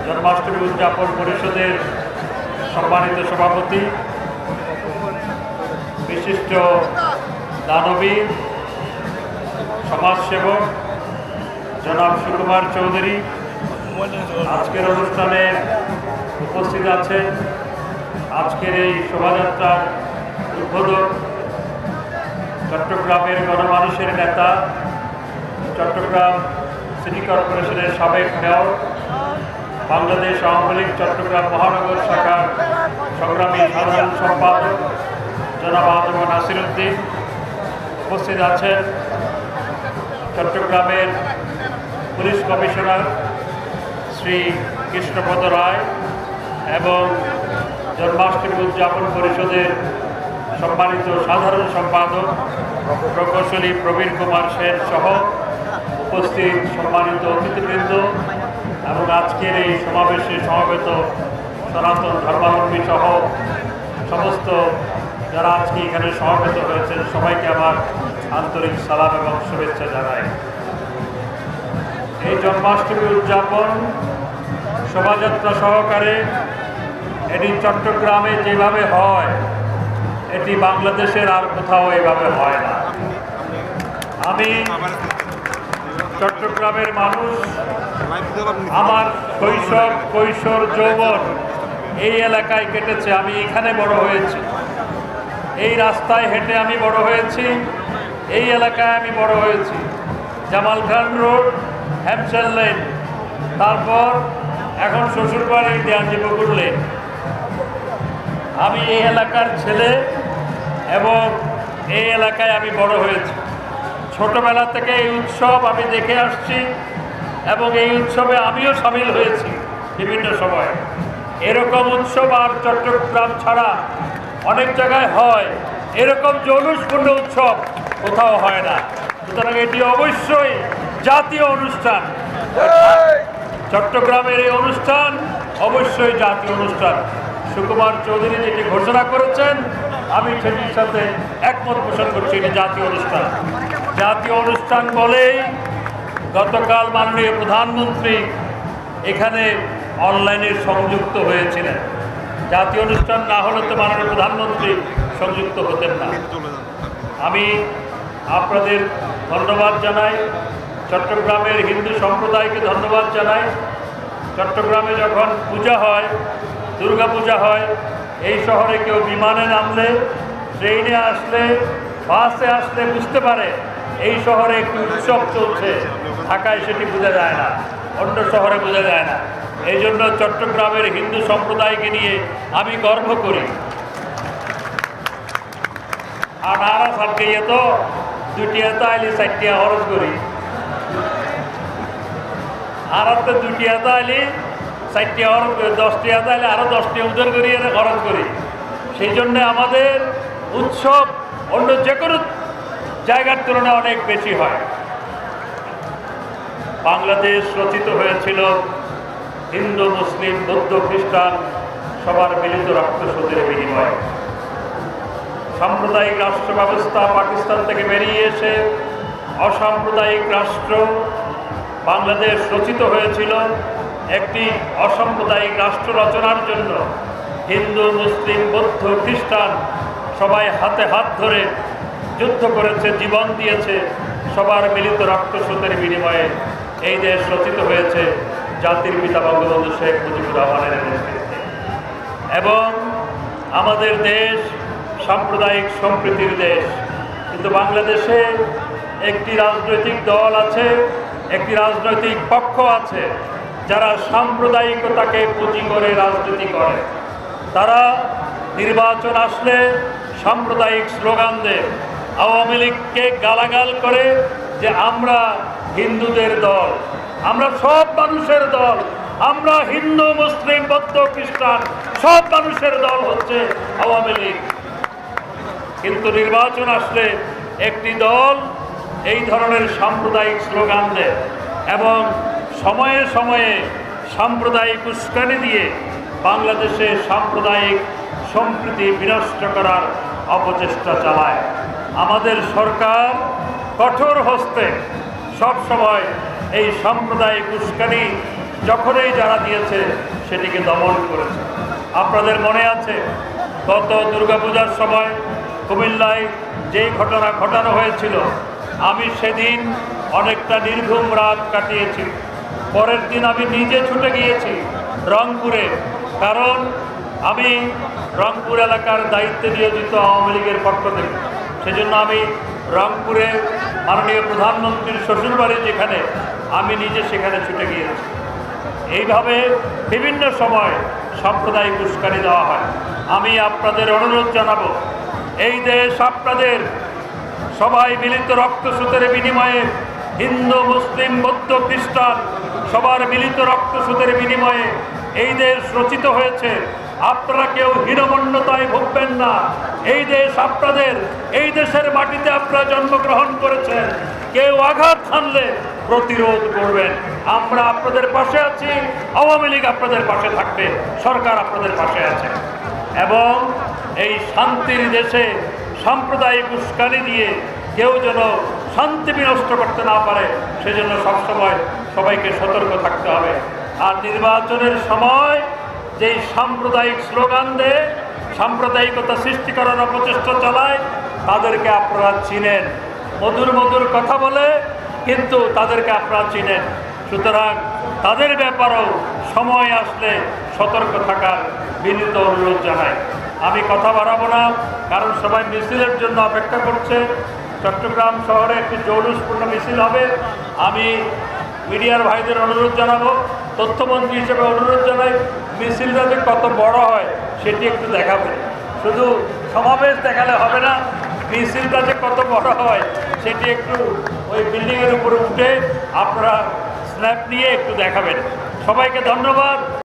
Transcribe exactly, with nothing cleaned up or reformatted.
জন্মাষ্টমী উদযাপন পরিষদের সম্মানিত সভাপতি, বিশিষ্ট দানবীর সমাজসেবক জনাব সুকুমার চৌধুরী আজকের অনুষ্ঠানে উপস্থিত আছেন। আজকের এই শোভাযাত্রার উদ্বোধক চট্টগ্রামের গণমানুষের নেতা, চট্টগ্রাম সিটি কর্পোরেশনের সাবেক মেয়র, বাংলাদেশ আওয়ামী লীগ চট্টগ্রাম মহানগর শাখার সংগ্রামী সাধারণ সম্পাদক জনাব আজম নাসির উদ্দিন। উপস্থিত আছেন চট্টগ্রামের পুলিশ কমিশনার শ্রী কৃষ্ণপদ রায় এবং জন্মাষ্টমী উদযাপন পরিষদের সম্মানিত সাধারণ সম্পাদক প্রকৌশলী প্রবীণ কুমার সেন সহ উপস্থিত সম্মানিত অতিথিবৃন্দ এবং আজকের এই সমাবেশে সমবেত সনাতন ধর্মাবলম্বী সহ সমস্ত যারা আজকে এখানে সমবেত হয়েছেন সবাইকে আমার আন্তরিক সালাম এবং শুভেচ্ছা জানাই। এই জন্মাষ্টমী উদযাপন শোভাযাত্রা সহকারে এটি চট্টগ্রামে যেভাবে হয় এটি বাংলাদেশের আর কোথাও এভাবে হয় না। আমি চট্টগ্রামের মানুষ, আমার শৈশব কৈশোর যৌবন এই এলাকায় কেটেছে। আমি এখানে বড় হয়েছি, এই রাস্তায় হেঁটে আমি বড় হয়েছি, এই এলাকায় আমি বড় হয়েছি। জামাল খান রোড, হ্যামসেল লেন, তারপর এখন শ্বশুরবাড়ি দেয়ানজি বকুল লেন। আমি এই এলাকার ছেলে এবং এই এলাকায় আমি বড় হয়েছি। ছোটবেলা থেকে এই উৎসব আমি দেখে আসছি এবং এই উৎসবে আমিও সামিল হয়েছি বিভিন্ন সময়। এরকম উৎসব আর চট্টগ্রাম ছাড়া অনেক জায়গায় হয়, এরকম জৌলুসপূর্ণ উৎসব কোথাও হয় না। সুতরাং এটি অবশ্যই জাতীয় অনুষ্ঠান। চট্টগ্রামের এই অনুষ্ঠান অবশ্যই জাতীয় অনুষ্ঠান। সুকুমার চৌধুরী যেটি ঘোষণা করেছেন আমি সেটির সাথে একমত পোষণ করছি। এটি জাতীয় অনুষ্ঠান। জাতীয় অনুষ্ঠান বলেই গতকাল মাননীয় প্রধানমন্ত্রী এখানে অনলাইনে সংযুক্ত হয়েছিলেন। জাতীয় অনুষ্ঠান না হলে তো মাননীয় প্রধানমন্ত্রী সংযুক্ত হতেন না। আমি আপনাদের ধন্যবাদ জানাই, চট্টগ্রামের হিন্দু সম্প্রদায়কে ধন্যবাদ জানাই। চট্টগ্রামে যখন পূজা হয়, দুর্গা পূজা হয়, এই শহরে কেউ বিমানে নামলে, ট্রেনে আসলে, বাসে আসলে বুঝতে পারে এই শহরে একটি উৎসব চলছে। ঢাকায় সেটি বোঝা যায় না, অন্য শহরে বোঝা যায় না। এই জন্য চট্টগ্রামের হিন্দু সম্প্রদায়কে নিয়ে আমি গর্ব করি। আর নারা সালকে ইয়ে তো দুটিয়া তো আইলি চারটিয়া খরচ করি, আর তো দুটিয়া তো আইলি চারটিয়া খরচ করি, দশটিয়া তো আইলে আরও দশটি উদর করি এনে খরচ করি। সেই জন্যে আমাদের উৎসব অন্য যে কোনো জায়গার তুলনায় অনেক বেশি হয়। বাংলাদেশ রচিত হয়েছিল হিন্দু, মুসলিম, বৌদ্ধ, খ্রিস্টান সবার মিলিত রক্তস্রোতের বিনিময়ে। সাম্প্রদায়িক রাষ্ট্র ব্যবস্থা পাকিস্তান থেকে বেরিয়ে এসে অসাম্প্রদায়িক রাষ্ট্র বাংলাদেশ রচিত হয়েছিল একটি অসাম্প্রদায়িক রাষ্ট্র রচনার জন্য। হিন্দু, মুসলিম, বৌদ্ধ, খ্রিস্টান সবাই হাতে হাত ধরে যুদ্ধ করেছে, জীবন দিয়েছে। সবার মিলিত রক্তস্রোতের বিনিময়ে এই দেশ রচিত হয়েছে জাতির পিতা বঙ্গবন্ধু শেখ মুজিবুর রহমানের নেতৃত্বে। এবং আমাদের দেশ সাম্প্রদায়িক সম্প্রীতির দেশ। কিন্তু বাংলাদেশে একটি রাজনৈতিক দল আছে, একটি রাজনৈতিক পক্ষ আছে যারা সাম্প্রদায়িকতাকে পুঁজি করে রাজনীতি করে। তারা নির্বাচন আসলে সাম্প্রদায়িক স্লোগান দেয়, আওয়ামী লীগকে গালাগাল করে যে আমরা হিন্দুদের দল, আমরা সব মানুষের দল, আমরা হিন্দু, মুসলিম, বৌদ্ধ, খ্রিস্টান সব মানুষের দল হচ্ছে আওয়ামী লীগ। কিন্তু নির্বাচন আসলে একটি দল এই ধরনের সাম্প্রদায়িক স্লোগান দেয় এবং সময়ে সময়ে সাম্প্রদায়িক উস্কানি দিয়ে বাংলাদেশে সাম্প্রদায়িক সম্প্রীতি বিনষ্ট করার অপচেষ্টা চালায়। আমাদের সরকার কঠোর হস্তে সব সময় এই সাম্প্রদায়িক উস্কানি যখনই যারা দিয়েছে সেটিকে দমন করেছে। আপনাদের মনে আছে গত দুর্গাপূজার সময় কুমিল্লায় যেই ঘটনা ঘটানো হয়েছিল, আমি সেদিন অনেকটা নির্ঘুম রাত কাটিয়েছি। পরের দিন আমি নিজে ছুটে গিয়েছি রংপুরে, কারণ আমি রংপুর এলাকার দায়িত্বে নিয়োজিত আওয়ামী লীগের পক্ষ থেকে। সেজন্য আমি রংপুরে মাননীয় প্রধানমন্ত্রীর শ্বশুরবাড়ি যেখানে, আমি নিজে সেখানে ছুটে গিয়েছি। এইভাবে বিভিন্ন সময় সাম্প্রদায়িক উস্কানি দেওয়া হয়। আমি আপনাদের অনুরোধ জানাবো, এই দেশ আপনাদের, সবাই মিলিত রক্তস্রোতের বিনিময়ে, হিন্দু মুসলিম বৌদ্ধ খ্রিস্টান সবার মিলিত রক্তস্রোতের বিনিময়ে এই দেশ রচিত হয়েছে। আপনারা কেউ হীনমন্যতায় ভুগবেন না। এই দেশ আপনাদের, এই দেশের মাটিতে আপনারা জন্মগ্রহণ করেছেন। কেউ আঘাত হানলে প্রতিরোধ করবেন। আমরা আপনাদের পাশে আছি, আওয়ামী লীগ আপনাদের পাশে থাকবে, সরকার আপনাদের পাশে আছে। এবং এই শান্তির দেশে সাম্প্রদায়িক উস্কানি দিয়ে কেউ যেন শান্তি বিনষ্ট করতে না পারে, সেজন্য সবসময় সবাইকে সতর্ক থাকতে হবে। আর নির্বাচনের সময় যেই সাম্প্রদায়িক স্লোগান দেয়, সাম্প্রদায়িকতা সৃষ্টি করার অপচেষ্টা চালায়, তাদেরকে আপনারা চিনেন। মধুর মধুর কথা বলে, কিন্তু তাদেরকে আপনারা চিনেন। সুতরাং তাদের ব্যাপারেও সময় আসলে সতর্ক থাকার বিনীত অনুরোধ জানাই। আমি কথা বাড়াবো না, কারণ সবাই মিছিলের জন্য অপেক্ষা করছে। চট্টগ্রাম শহরে একটি জৌলুসপূর্ণ মিছিল হবে। আমি মিডিয়ার ভাইদের অনুরোধ জানাবো, তথ্যমন্ত্রী হিসেবে অনুরোধ জানাই, মিছিলটা যে কত বড় হয় সেটি একটু দেখাবেন। শুধু সমাবেশ দেখালে হবে না, মিছিলটা যে কত বড় হয় সেটি একটু ওই বিল্ডিংয়ের উপরে উঠে আপনারা স্ন্যাপ নিয়ে একটু দেখাবেন। সবাইকে ধন্যবাদ।